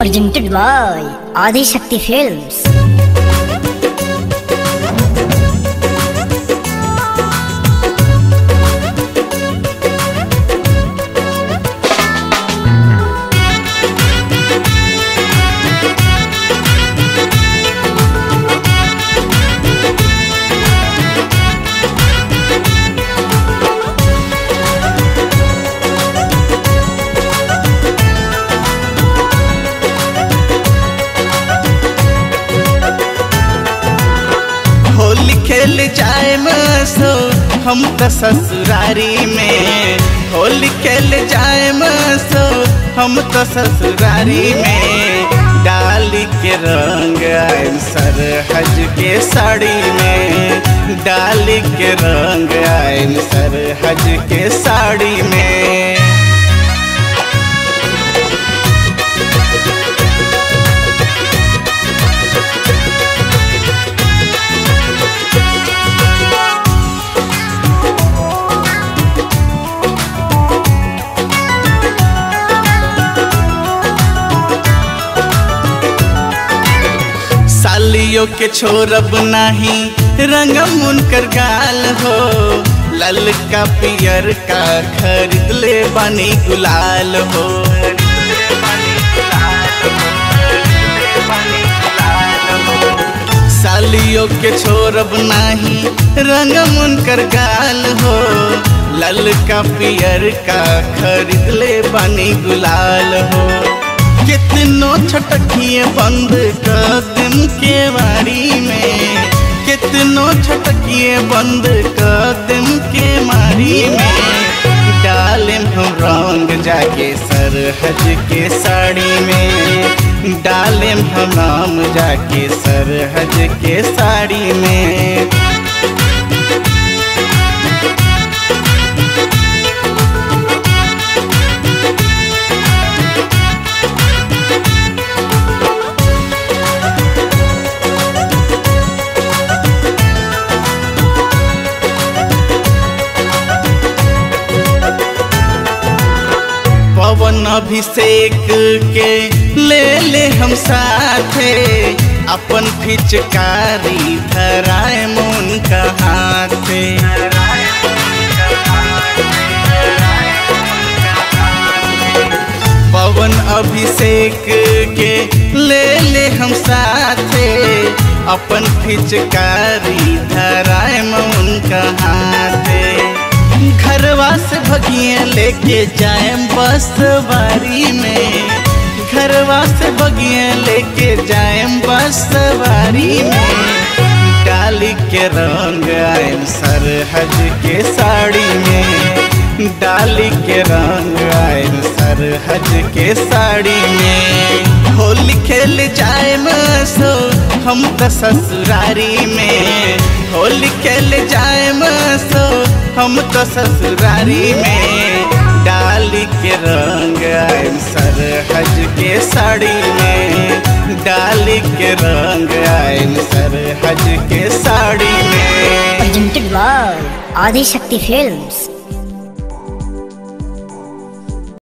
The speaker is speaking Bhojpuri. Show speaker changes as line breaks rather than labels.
Presented by Adi Shakti Films.
Holi खेल जाए मसो हम तो ससुरारी में। होली खेल जाए मसो हम तो ससुरारी में। डाली के रंग आए सरहज के साड़ी में। डाली के रंग आए सरहज के साड़ी में। सालियों के छोरब नाही रंगम उनकर गाल हो। ललका पियर का खरीद ले बनी गुलाल हो। सालियों के छोरब नाही रंगम उनकर गाल हो। ललका पियर का खरीद ले बनी गुलाल हो। कितनों छटकिए बंद कदम के वारी में। कितनों छटकिए बंद कदम के मारी में। डालें हम रंग जाके सरहज के साड़ी में। डालें हम नाम जाके सरहज के साड़ी में। पवन अभिषेक के ले हम साथे। अपन फिचकारी धराए मुन का हाथे। पवन अभिषेक के ले हम साथे। अपन फिचकारी धराए मुन का हाथे। घरवा से भगिए लेके जाए बस बारी में। घरवा से भगिए लेके जाए बस बारी में। डाली के रंग आए सरहज के साड़ी में। डाली के रंग आए सरहज के साड़ी में। होली खेल जाए मसो हम तो ससुरारी में। होली खेल जाए मसो हम तो ससुरारी में। डाली के रंग आए सरहज के साड़ी में। डाली के रंग आए सरहज के साड़ी में।
Presented by Adi Shakti Films.